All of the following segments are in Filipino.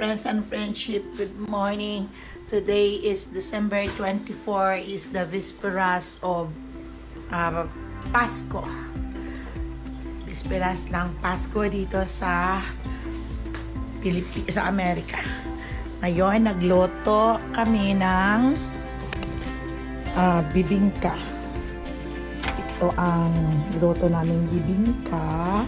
friends and friendship, good morning. Today is December 24, is the Visperas of Pasko. Visperas ng Pasko dito sa Amerika. Ngayon, nagluto kami ng bibingka. Ito ang luto namin bibingka.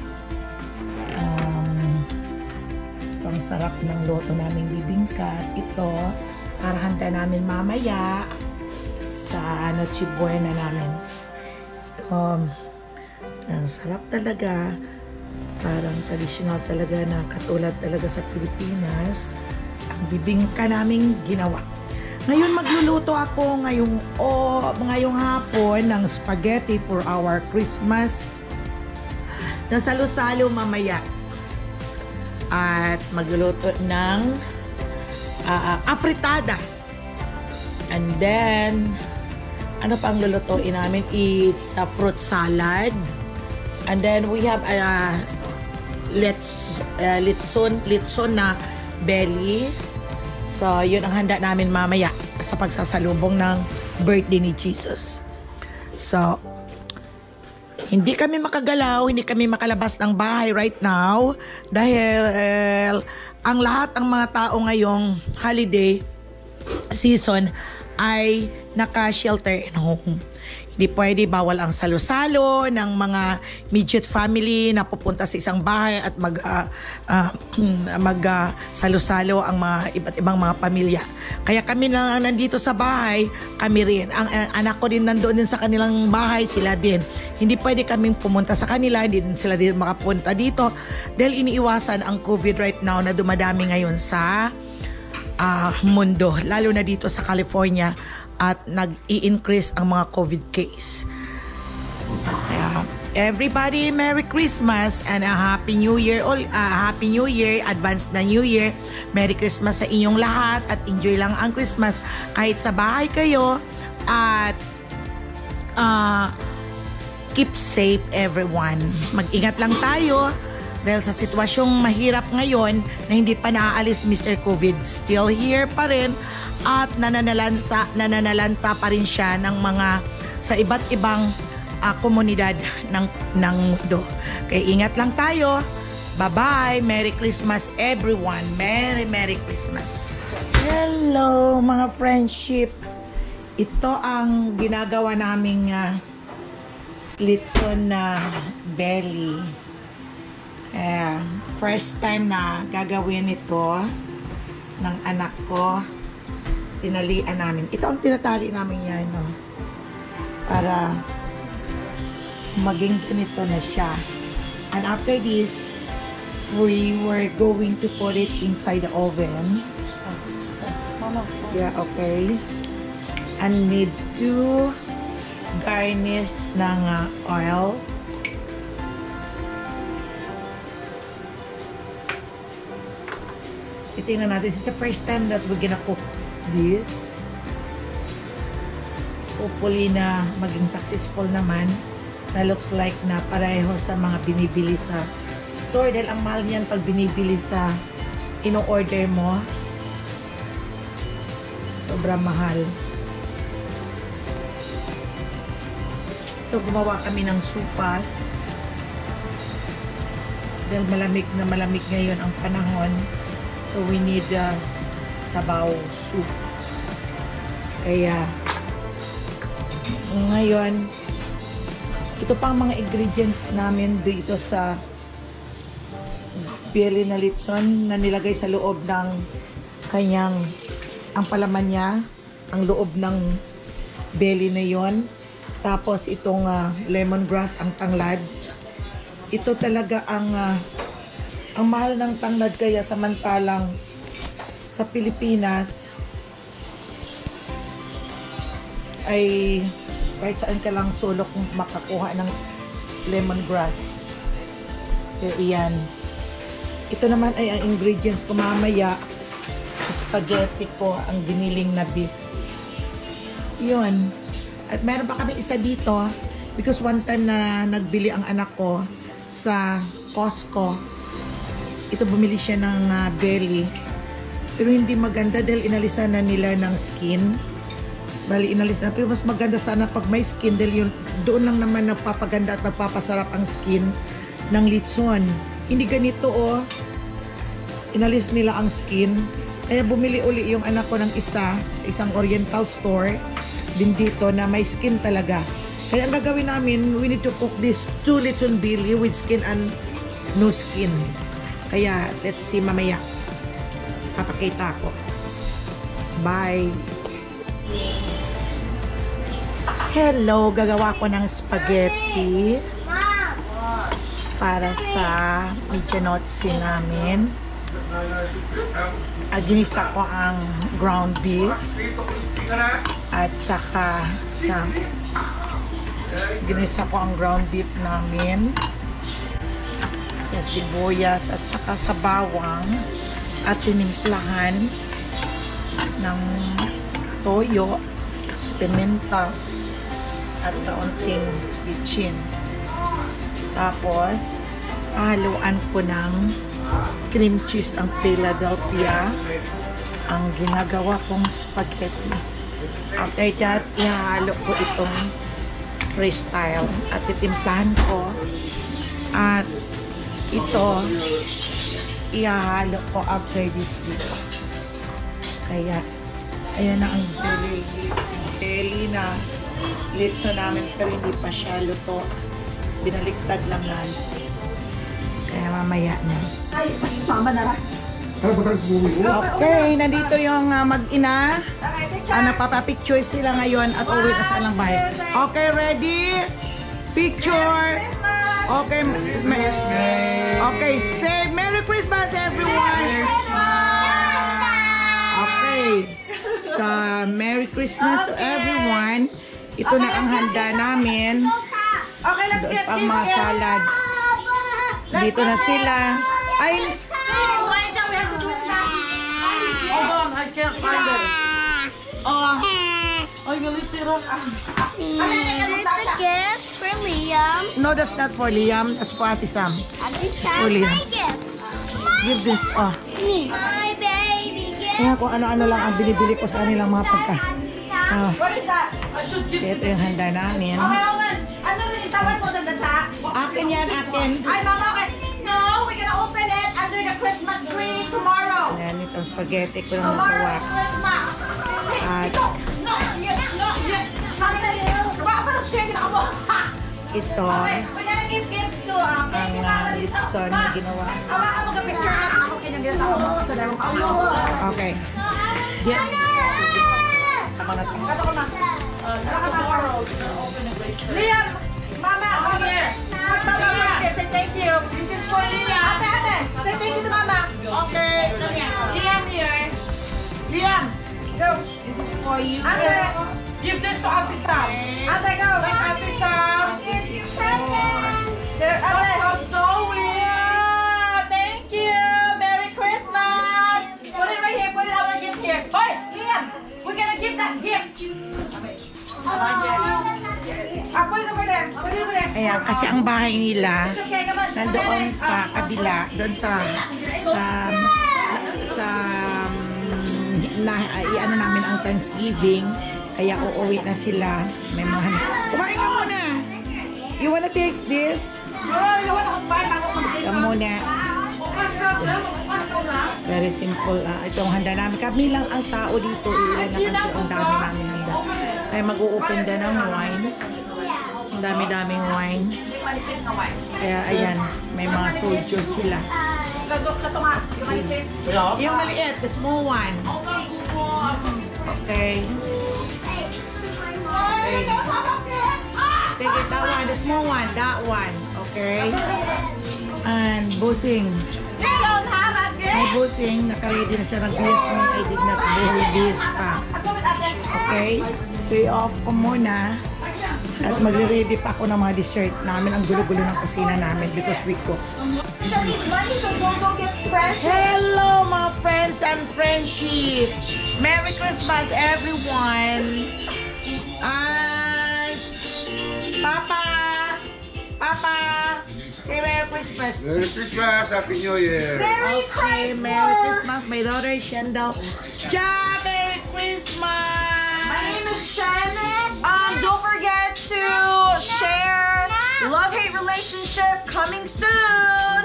Ang sarap ng luto naming bibingka. Ito, para handa namin mamaya sa Noche Buena namin. Ang sarap talaga. Parang traditional talaga na katulad talaga sa Pilipinas. Ang bibingka naming ginawa. Ngayon magluluto ako ngayong hapon ng spaghetti for our Christmas. Nasalo-salo mamaya. At magluluto ng apritada. And then, ano pang lulutuin namin? It's a fruit salad. And then, we have litson na belly. So, yun ang handa namin mamaya sa pagsasalubong ng birthday ni Jesus. So, hindi kami makagalaw, hindi kami makalabas ng bahay right now dahil ang lahat ng mga tao ngayong holiday season ay naka-shelter in home. Hindi pwede, bawal ang salo-salo ng mga immediate family na pupunta sa isang bahay at salo-salo ang mga iba't ibang mga pamilya. Kaya kami na nandito sa bahay, kami rin. Ang anak ko din nandoon din sa kanilang bahay, sila din. Hindi pwede kaming pumunta sa kanila, hindi din sila din makapunta dito dahil iniiwasan ang COVID right now na dumadami ngayon sa mundo, lalo na dito sa California at nag-i-increase ang mga COVID case. Everybody, Merry Christmas and a Happy New Year. Happy New Year, advance na New Year. Merry Christmas sa inyong lahat at enjoy lang ang Christmas kahit sa bahay kayo at keep safe everyone. Mag-ingat lang tayo dahil sa sitwasyong mahirap ngayon na hindi pa naaalis Mr. COVID. Still here pa rin at nananalanta pa rin siya ng mga sa iba't ibang komunidad ng mundo. Kaya ingat lang tayo. Bye-bye. Merry Christmas everyone. Merry Christmas. Hello mga friendship. Ito ang ginagawa naming litson na belly. First time na gagawin ito ng anak ko. Tinalian namin. Ito ang tinatali namin yan, no? Para maging ganito na siya. And after this, we were going to put it inside the oven. Yeah, okay. And need to garnish ng oil. Tingnan natin. This is the first time that we're gonna cook this. Hopefully na maging successful naman. Na looks like na pareho sa mga binibili sa store. Dahil ang mahal niyan pag binibili sa ino-order mo. Sobrang mahal. So, gumawa kami ng supas. Dahil malamig na malamig ngayon ang panahon. So, we need sabaw soup. Kaya, ngayon, ito pang mga ingredients namin dito sa belly na litson na nilagay sa loob ng kanyang, ang palaman niya, ang loob ng belly na yon. Tapos, itong lemongrass, ang tanglad. Ito talaga ang mahal ng tanglad, kaya samantalang sa Pilipinas ay kahit saan ka lang sulok makakuha ng lemongrass. Kaya iyan. Ito naman ay ang ingredients ko mamaya. Spaghetti ko, ang giniling na beef. Yun. At meron pa kami isa dito because one time na nagbili ang anak ko sa Costco. Ito, bumili siya ng belly. Pero hindi maganda dahil inalisan na nila ng skin. Bali, inalis na. Pero mas maganda sana pag may skin dahil yun, doon lang naman nagpapaganda at nagpapasarap ang skin ng litson. Hindi ganito oh. Inalis nila ang skin. Kaya bumili uli yung anak ko ng isa sa isang oriental store din dito na may skin talaga. Kaya ang gagawin namin, we need to cook this 2 litson billy with skin and no skin. Kaya, let's see mamaya. Papakita ko. Bye! Hello! Gagawa ko ng spaghetti para sa medianotsi namin. Ginisa ko ang ground beef at saka ginisa ko ang ground beef namin sa sibuyas at saka sa bawang at tinimplahan ng toyo, pimenta at kaunting bitchin. Tapos haluan ko ng cream cheese ang Philadelphia ang ginagawa kong spaghetti. After that, ihalo ko itong freestyle at titimplahan ko at ito ihalo ko after this dito. Kaya ayan na ang belly na litso namin pero hindi pa siya luto. Binaliktad lang natin. Kaya mamaya na. Ay, mama na lang. Okay, nandito yung mag-ina. Napapapicture sila ngayon at uwi na sa lang bahay. Okay, ready? Picture. Okay, okay, say Merry Christmas everyone. Okay. So, Merry Christmas to everyone. Ito na ang handa namin. Okay, let's get pang mga salad. Dito na sila. Ay, hold on, I can't find it. Ay, galit tira. The gift for Liam. No, that's not for Liam. That's for Ate Sam. Ate For Sam, Liam. my gift. Give this, Me. My baby gift. Kaya kung ano-ano lang ang binibili ko sa kanilang mga pagka. What is that? I should give Ito yung handa namin. Okay, hold on. Ano rin, itawad mo sa data? Akin yan, akin. Ay, mama, okay. No, we're gonna open it under the Christmas tree tomorrow. Ayan, itong spaghetti ko lang Tomorrow nagawa. is Christmas. At No, yes, no, yes. Baka sa shade na ako. ito, Okay, we're gonna give gifts to ang litson na ginawa. Hawakan mo ka picture at ako kinagyan ako sa dalawang Okay. Yan. Ako na ito. Kato ko na. Liam, mama, over here. Mama, say thank you. This is for Liam. Ate, ate, say thank you to mama. Okay, come here. Liam here. Liam, go. This is for you. Ate, give this to Ate Sam. Ate, go. Ate Sam. There, Ate. Zoe. Thank you. Merry Christmas. Put it right here. Put it our gift here. Hoy, Liam, we're gonna give that gift. Put it over there. Put it over there. Ayan, kasi ang bahay nila Okay, naman. nandoon sa kabila, doon sa iano namin ang Thanksgiving, kaya uuwi na sila. May mga kumain ka muna. You wanna taste this? Ka muna. Very simple. Itong handa namin. Kami lang ang tao dito. Ilan na ang dami namin handa. Kaya mag-u-open din ng wine. Ang dami-daming wine. Kaya ayan, may mga soldiers sila. Yung maliit, the small one. Okay. Okay. Take it, that one, the small one, that one. Okay. And Busing. Hi Busing, naka-ready na siya. Nag-list mo, I did not build this pa. Okay. So i-off ko muna. At magre-ready pa ako ng mga dessert namin. Ang gulo-gulo ng kusina namin because we cook. Hello mga friends and friendship! Merry Christmas everyone! Papa! Papa! Say Merry Christmas. Merry Christmas, Happy New Year. Merry Okay, Christmas. Merry Christmas. My daughter is Shendel. Ja, Merry Christmas! My name is Shen. Don't forget to share love-hate relationship coming soon.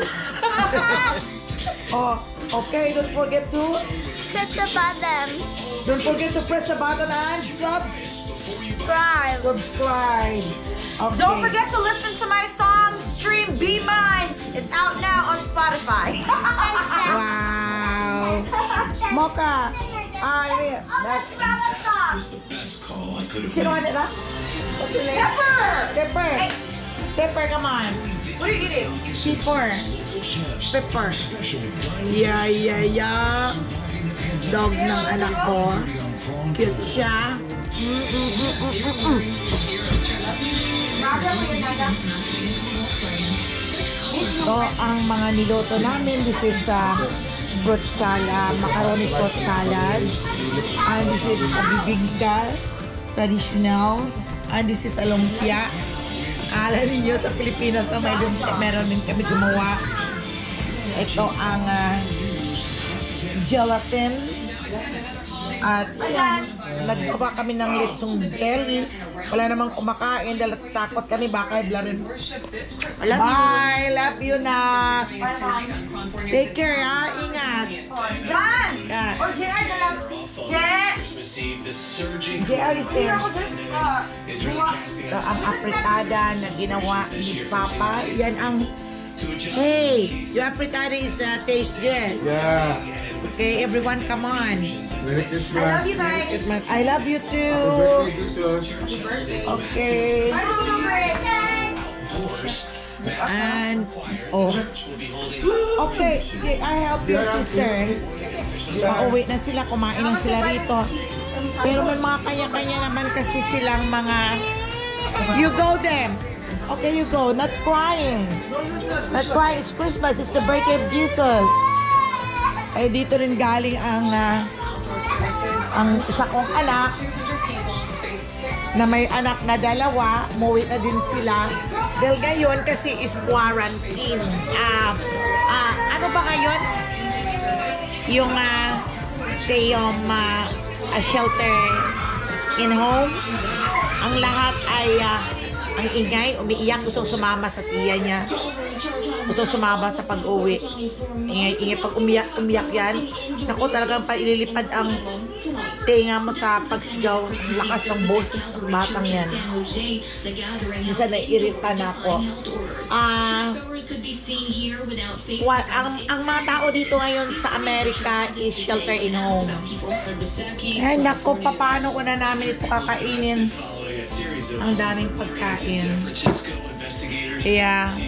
Oh, okay, don't forget to press the button and subscribe. Okay. Don't forget to listen to my song Stream Be Mine. It's out now on Spotify. Wow. Mocha. Sino ka nila? Pepper. Pepper, come on. What are you eating? Pepper. Yeah. Dog ng anak ko. Cute siya. Ito ang mga niluto namin. This is fruit salad, macaroni fruit salad. And this is a bibingka, traditional. And this is a lumpia. Alam niyo sa Pilipinas na may lumpia, meron din kami gumawa. Ito ang gelatin. At yan, naggawa kami ng lechong belly. Wala namang kumakain dahil takot kami baka iblarin. Bye! Love you na! Take care ha! Ingat! John! Yan. Or JR na lang. JR! JR is there. Ito ang apritada na ginawa ni Papa. Yan ang... Hey! Your apritada is taste good. Yeah. Okay, everyone come on. Merry Christmas. I love you guys. I love you too. Happy birthday, Jesus. Okay. I'm so great. And okay, I help you sister. Pauwi na sila, kumain na sila rito. Pero may mga kanya-kanya naman kasi silang mga you go them. Okay, you go. Not crying. Not crying. It's Christmas. It's the birthday of Jesus. Eh dito rin galing ang isa kong anak na may anak na dalawa, umuwi na din sila. Dahil ngayon kasi is quarantine. Ano ba ngayon? Yung stay home, shelter in home. Ang lahat ay ang ingay, umiiyak, gusto sumama sa tiya niya. Gusto sumama sa pag-uwi. Ingay, pag umiyak yan. Naku, talagang ililipad ang tenga mo sa pagsigaw. Lakas ng boses ng batang yan. Minsan naiirita na ako. Ang mga tao dito ngayon sa Amerika is shelter in home. Ay, naku, paano ko na namin ito kakainin? Ang daming pagkain. Kaya,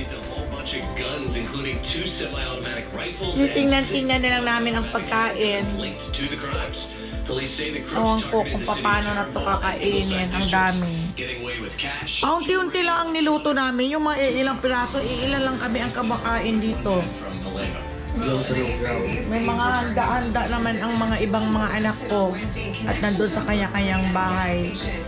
tingnan na lang namin ang pagkain. Ewan ko kung paano na ito kakainin. Ang dami. Unti-unti lang ang niluto namin. Yung mga ilang piraso, ilan lang kami ang kabakain dito. May mga handa-handa naman ang mga ibang mga anak ko at nandun sa kanya-kanyang bahay.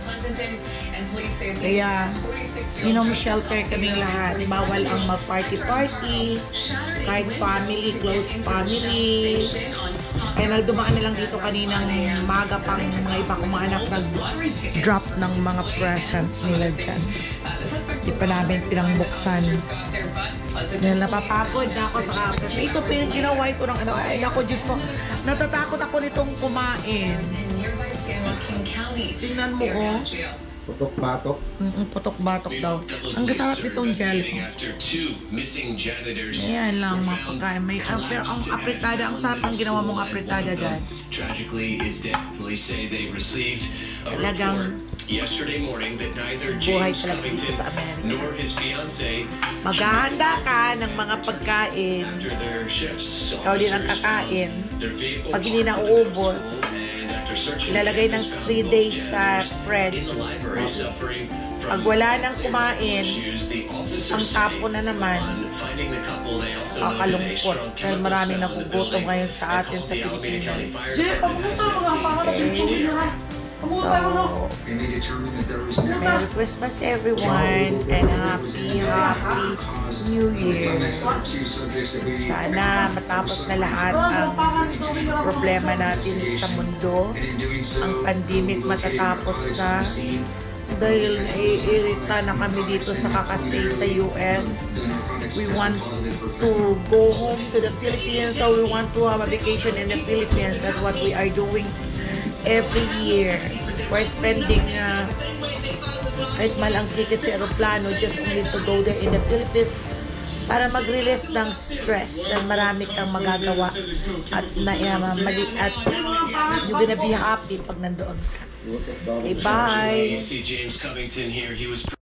Kaya, shelter kaming lahat. Bawal ang mag-party-party, kahit family, close family. Kaya nagdumaan na lang dito kaninang maga pang mga iba kong mga anak nag-drop ng mga present nila dyan. Hindi pa namin pinangbuksan. Dahil napapagod na ako sa kapit. Ito ginaway ko ng ano. Ay, ako, Diyos ko. Natatakot ako nitong kumain. Tingnan mo, oh. Putok-batok. Putok-batok daw. Ang kasarap nitong jelly. Ayan lang, mga pagkain. Pero ang apritada, ang sarap ang ginawa mong apritada dyan. Talagang buhay talaga dito sa Amerika. Maghahanda ka ng mga pagkain. Ikaw din ang kakain. Pag hindi na uubos, ilalagay ng 3 days sa fridge. Pag wala nang kumain, ang tapo na naman, kakalungkot. Dahil maraming nagugutom ngayon sa atin sa Pilipinas. So, Merry Christmas everyone and Happy New Year. Sana matapos na lahat ang problema natin sa mundo. Ang pandemic matatapos na dahil naiirita na kami dito sa kakastay sa US. We want to go home to the Philippines, so we want to have a vacation in the Philippines. That's what we are doing every year. We're spending kahit malang ticket sa aeroplano just only to go there in the Philippines para mag-release ng stress dahil marami kang magagawa at you're gonna be happy pag nandoon ka. Okay, bye! You see James Covington here. He was